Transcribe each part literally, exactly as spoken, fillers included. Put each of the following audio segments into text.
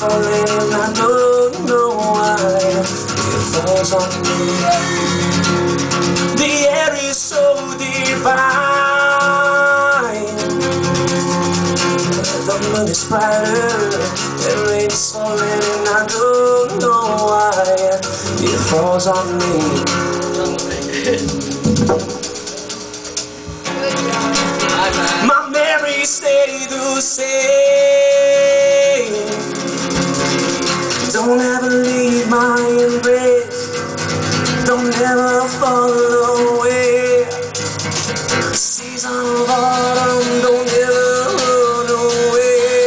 falling and I don't know why it falls on me. The air is so divine, the moon is brighter, the rain is falling and I don't know why it falls on me. My memories stay the same. Don't ever leave my embrace. Don't ever fall away. Season of autumn, don't ever run away.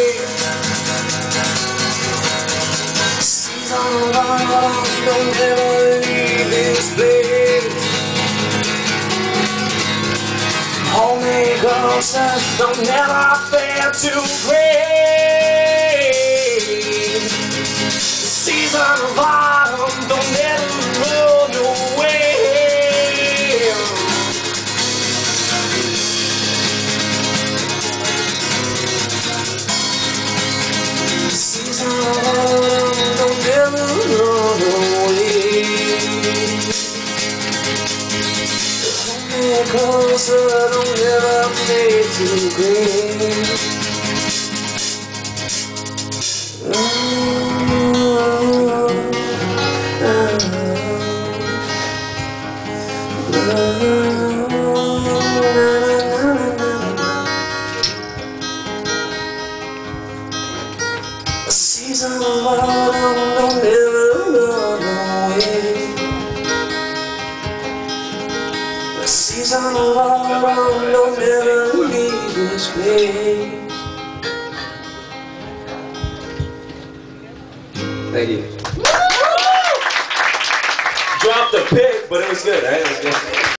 Season of autumn, don't ever leave this place. Hold me closer, don't never fail to break. The season of autumn, don't ever run away. The season of autumn, don't ever run away. Hold me closer, don't never fade to gray. A season of autumn, don't ever run away. A season of autumn, don't ever leave this place. Thank you. Dropped the pick, but it was good, right? It was good.